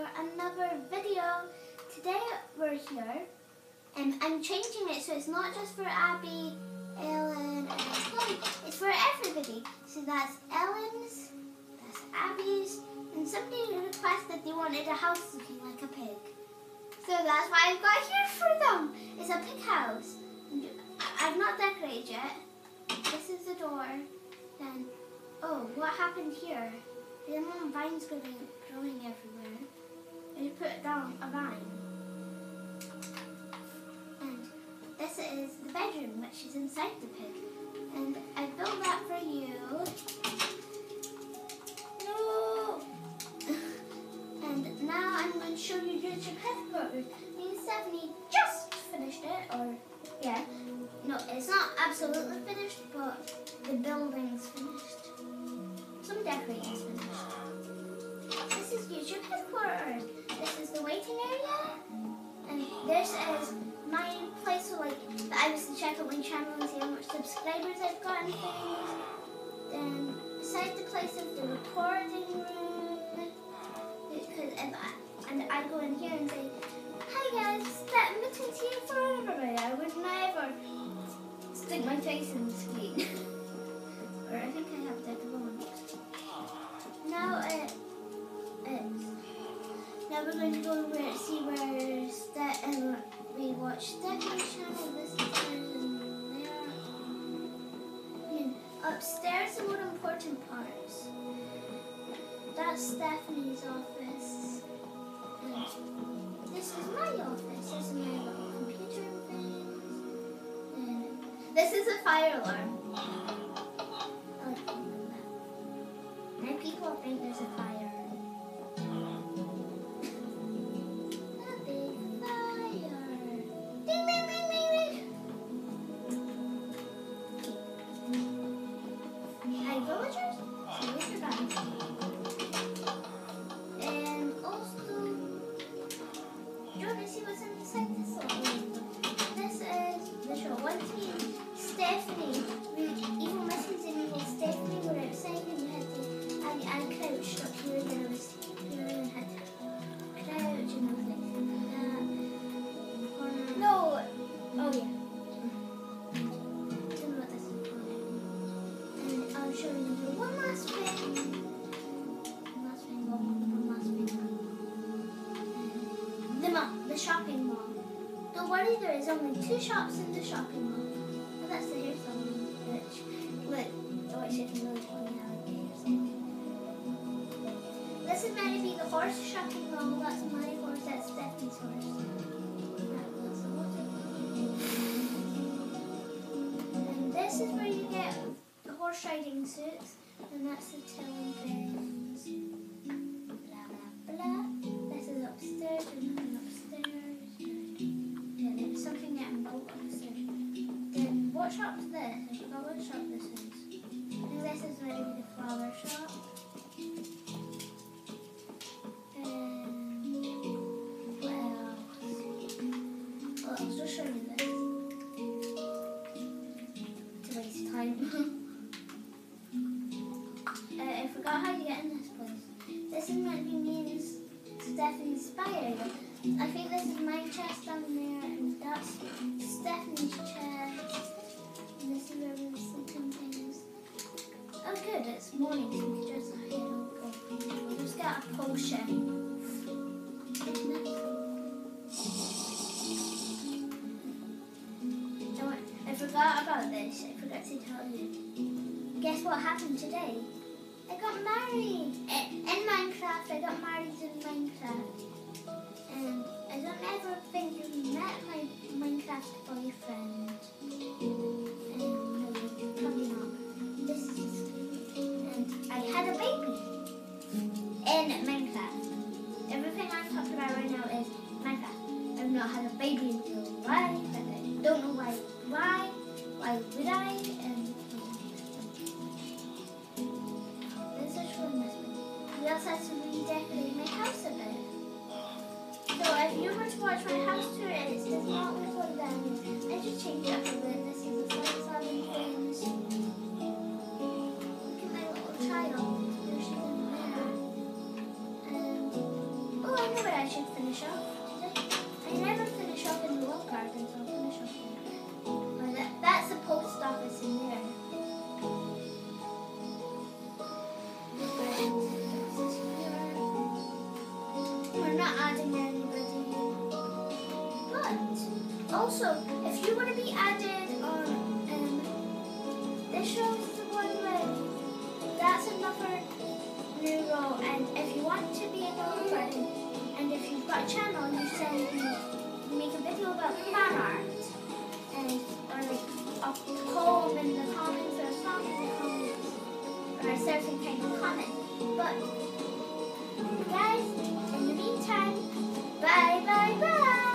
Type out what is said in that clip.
for another video. Today we're here and I'm changing it so it's not just for Abby, Ellen and Chloe, it's for everybody. So that's Ellen's, that's Abby's, and somebody requested they wanted a house looking like a pig. So that's why I've got here for them. It's a pig house. I've not decorated yet. This is the door. Then, oh, what happened here? The vines growing everywhere. I just put it down a vine. And this is the bedroom, which is inside the pig. And I built that for you. No! And now I'm going to show you your headquarters. Me and Stephanie just finished it, or yeah. No, it's not absolutely finished, but the building's finished. Some decorating's finished. This is YouTube headquarters. This is the waiting area. And this is my place so like that I was to check out my channel and see how much subscribers I've got and things. Then beside the place of the recording room. Because and I go in here and say, hi guys, that Mittens here forever. I would never stick my face in the screen. Or I think I have that one. Now now we're going to go over see where we watch Stephanie's channel. This is there. And upstairs the more important parts. That's Stephanie's office. And this is my office. This is my little computer and things. And this is a fire alarm. I like to know that. And people think there's a fire. A big fire. Ding, ding, ding, ding, ding. Hi, villagers. See what you're done. And also, do you want to see what's inside this one? This is the show. One team, Stephanie, Evil Mittens and Evil Stephanie were outside and you had to, I crouched up here and I was here and had to crouch and everything like that. No! Oh yeah. Tell me what this is for. And I'll show you one last thing. The shopping mall. Don't worry, there is only 2 shops in the shopping mall. And that's the hair salon, which is really funny nowadays. This is meant to be the horse shopping mall. That's my horse, that's Stephanie's horse. And this is where you get the horse riding suits. And that's the telling things. Blah, blah, blah. This is upstairs. There's nothing upstairs. Yeah, there's something getting built upstairs. Then what shop's this? I forgot what shop this is. I think this is maybe the flower shop. What else? Well, I'll just show you this. To waste time. I forgot how to get in this place. This is meant to be me and Stephanie's spire. I think this is my chest down there, and that's Stephanie's chest. And this is where we were sleeping things. Oh good, it's morning, so we can just head over. We'll just get a potion. I forgot about this. I forgot to tell you. Guess what happened today? I got married in Minecraft. I got married in Minecraft. And I don't ever think you met my Minecraft boyfriend. And no, probably not. This is and I had a baby in Minecraft. Everything I'm talking about right now is Minecraft. I've not had a baby in real life, and I don't know why. Why would I? And we also had to redecorate my house a bit. So if you were to watch my house tour, it does not look like that. I just changed it up a bit. This is the sun things. Look at my little child. There she is in there. And oh, I know should finish off today. I never finish off in the log garden, so I'll finish off there. Oh, that's the post office in there. We're not adding anybody. But also, if you want to be added on this shows the one with that's another new role, and if you want to be a developer and if you've got a channel and you make a video about fan art and or like a poem in the comments or a song in the comments or a certain kind of comment. But guys, in the meantime, bye bye bye.